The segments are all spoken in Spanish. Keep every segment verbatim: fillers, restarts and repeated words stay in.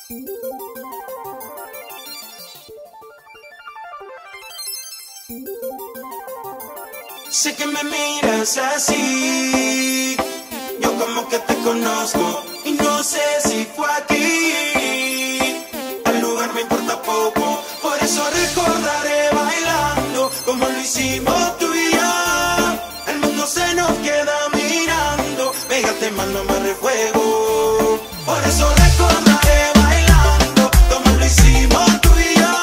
Sé que me miras así, yo como que te conozco y no sé si fue aquí. El lugar me importa poco, por eso recordaré bailando como lo hicimos tú y yo. El mundo se nos queda mirando, pégate más, no me refuego. Por eso recordaré bailando como lo hicimos tú y yo.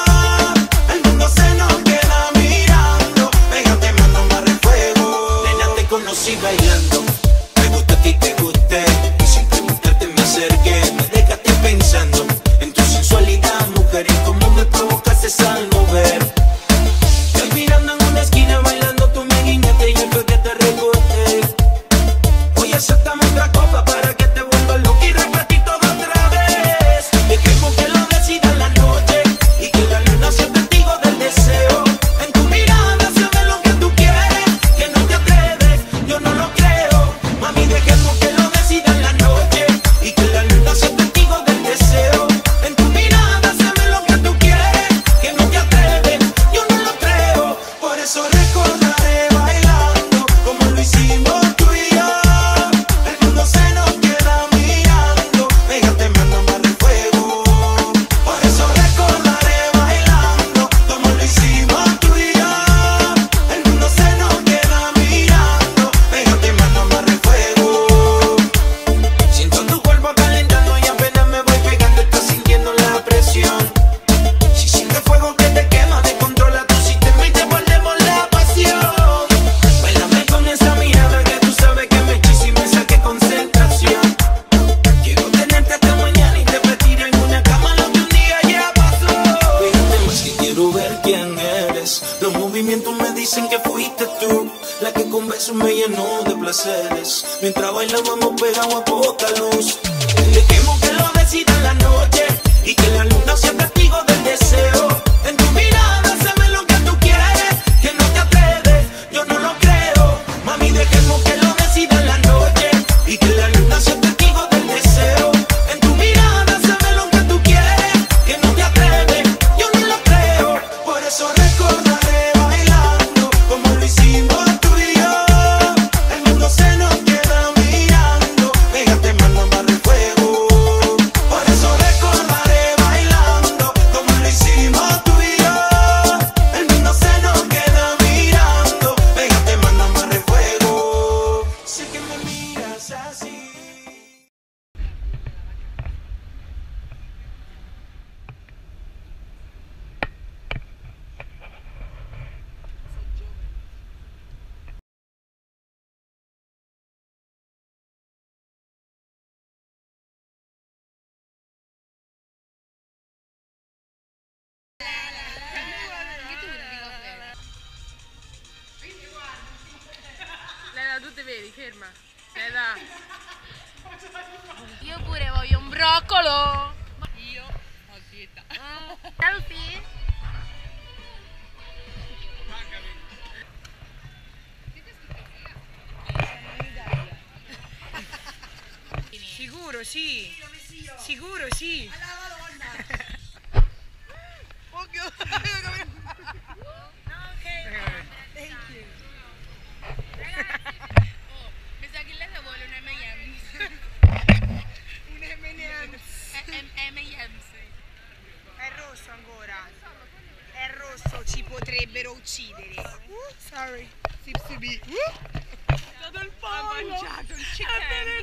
El mundo se nos queda mirando, pégate más, no me refuego. Nena, te conocí bailando, me gusta a ti, te gusté, y sin preguntarte me acerqué. Me dejaste pensando en tu sensualidad, mujer, y cómo me provocaste al mover. Estoy mirando en una esquina bailando, tú me guiñaste y yo fue que te recordé. Voy a aceptarme otra copa para que te vuelva loco y repetir todo otra vez. Dejemos que lo decida la noche y que la luna sea testigo del deseo. En tu mirada se ve lo que tú quieres, que no te atreves, yo no lo creo. Mami, dejemos que lo decida la noche y que la luna sea testigo del deseo. En tu mirada se ve lo que tú quieres, que no te atreves, yo no lo creo. Por eso recordaré bailando como lo hicimos tú y yo. El mundo se nos queda mirando, pégate más, no me refuego. Por eso recordaré bailando como lo hicimos tú y yo. El mundo se nos queda mirando, pégate más, no me refuego. Siento tu cuerpo calentando y apenas me voy pegando, estás sintiendo la presión. Si sientes fuego que te quema, descontrola tu sistema y te volvemos la pasión. Bailame con esa mirada que tú sabes que me hechiza y me saque concentración. Quiero tenerte hasta mañana y repetir en una cama lo que un día ya pasó. Pégate más que quiero ver quién eres. Los movimientos me dicen que fuiste tú, la que con besos me llenó de placeres. Mientras bailábamos pegados a poca luz. Dejemos que lo decida la noche y que la luna sea testigo del deseo. En tu mirada se ve lo que tú quieres, que no te atreves, yo no lo creo. Mami, dejemos que lo decida la noche y que la luna sea testigo del deseo. En tu mirada se ve lo que tú quieres, que no te atreves, yo no lo creo. Por eso recordaré bailando como lo hicimos tú y yo. El mundo se nos queda mirando, pégate más, no me refuego. Por eso recordaré bailando como lo hicimos tú y yo. El mundo se nos queda mirando, pégate más, no me refuego. Sé que me miras así. Leda, tu ti vedi, ferma. Leda. Io pure voglio un broccolo. Io ho dieta. Selfie. Sicuro sì. Sicuro sì. Occhio. Thank you. Oh, mi sa che Leda vuole un M and M's. Un M and M's. M and M's. È rosso ancora. È rosso, ci potrebbero uccidere. Uh, sorry. Seems to be. Uh. Dato il pollo. Ha mangiato il chicken.